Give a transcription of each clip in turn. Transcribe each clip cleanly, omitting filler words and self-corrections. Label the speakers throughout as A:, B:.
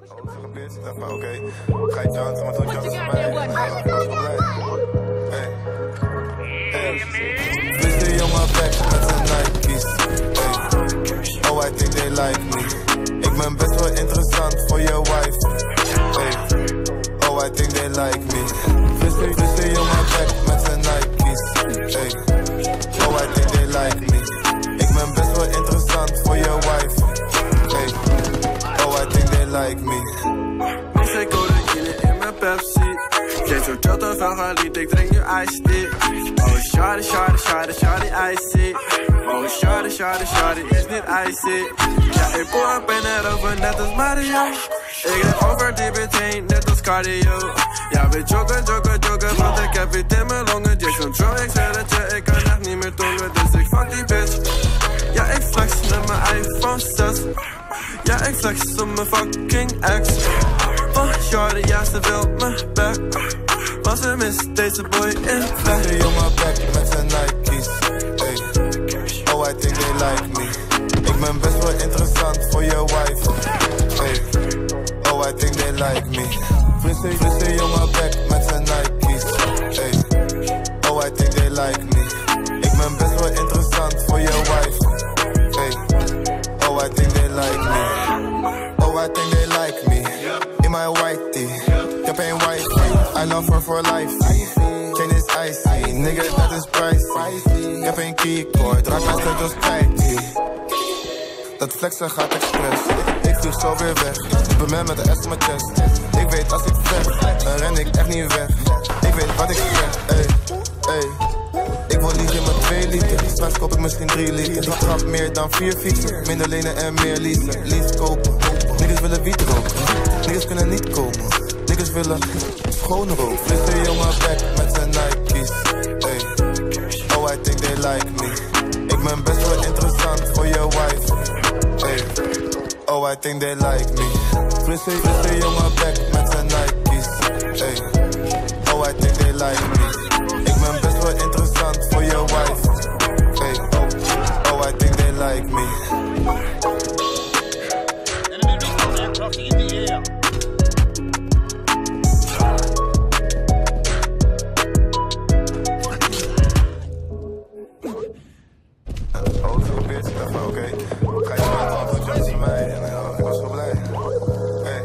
A: Oké, ga je dansen, maar doe je Wist de jongen weg met zijn Nike's. Hey. Oh, I think they like me. Ik ben best wel interessant voor je wife. Hey. Oh, I think they like me. Wist de jongen weg met zijn Nike's. Hey. Oh, I think they like me. Ik ben best wel interessant voor je wife. Hey. Oh, I think they like me.
B: Ik codeïne in mijn Pepsi. Jij zo chill te veel geliefd, ik drink nu iced tea. Oh shawty, shawty, shawty, shawty, icy. Oh shawty, shawty, shawty, is niet icy. Ja, ik voel een pijn erover, net als Mario. Ik rijd over die bitch heen, net als cardio. Ja, we joggen, joggen, joggen, want ik heb iets in mijn longen. Jason Troy, ik zeg dat je, ik kan echt niet meer tongen. Dus ik fuck die bitch. Ja, ik flex met mijn iPhone 6. Ja, ik flex op mijn fucking ex. Oh, shorty, ja, ze wil me back. Maar ze mist deze boy in back.
A: De jongen back met zijn Nike's. Hey. Oh, I think they like me. Ik ben best wel interessant voor je wife. Hey. Oh, I think they like me. De jongen back met zijn Nike's. Hey. Oh, I think they like me. Ik ben best wel interessant voor je wife. Hey. Oh, I think they like me. Oh, I think they like me. In my white tee. Ik heb een wife. I love her for life. Chain is icy. Nigga, dat is pricey. Ik heb een keycord. Raak mijn sleutels kwijt. Dat flexen gaat expres. Ik vlieg zo weer weg. Ik ben met de S op mijn chest. Ik weet als ik vecht, dan ren ik echt niet weg. Ik weet wat ik zeg. Ey, ey. Ik wil liegen met 2 liter. Straks koop ik misschien 3 liter. Ik trap meer dan 4 fietsen. Minder lenen en meer leasen. Liefst kopen. Niggas willen wiet roken. Niggas kunnen niet komen. Niggas willen schone roken. Dus de jongen back met zijn Nike's. Hey. Oh, I think they like me. Ik ben best wel interessant voor je wife. Hey. Oh, I think they like me. Dus de jongen back met zijn Nike's. Hey. Oh, I think they like me. Ik ben best wel interessant voor je wife. Hey. Oh, I think they like me. Oké, ga je maar doen, doe je mij. Ik was zo blij. Hey.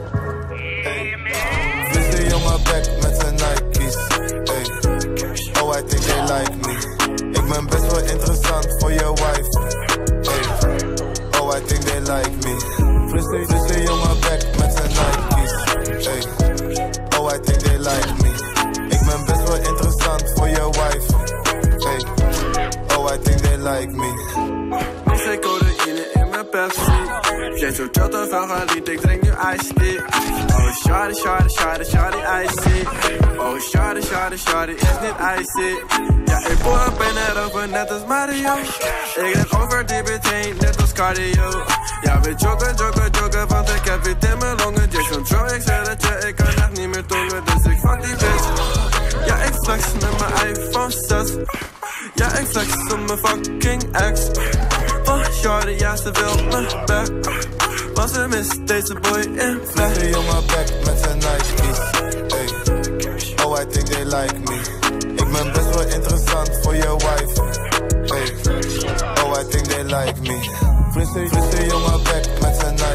A: Hey. Wist de jongen back met zijn Nike's. Hey. Oh, I think they like me. Ik ben best wel interessant voor je wife. Hey. Oh, I think they like me. Wist de jongen back met zijn Nike's. Hey. Oh, I think they like me. Ik ben best wel interessant voor je wife. Hey. Oh, I think they like me.
B: Ik codeïne in mijn Pepsi. Jij zo chill te veel geliefd, ik drink nu iced tea. Oh shawty, shawty, shawty, shawty, icy. Oh shawty, shawty, shawty, is niet icy. Ja, ik voel een pijn erover, net als Mario. Ik rijd over die bitch heen, net als cardio. Ja, we joggen, joggen, joggen, want ik heb iets in mijn longen. Jason Troy, ik zeg dat je, ik kan echt niet meer tongen. Dus ik fuck die bitch. Ja, ik flex met mijn iPhone 6. Ja, ik flex op mijn fucking ex. Oh, shorty, ja, ze wil me back. Maar ze mist deze boy in back.
A: De jongen back met zijn Nike's. Hey. Oh, I think they like me. Ik ben best wel interessant voor je wife. Hey. Oh, I think they like me. De jongen back met zijn Nike's.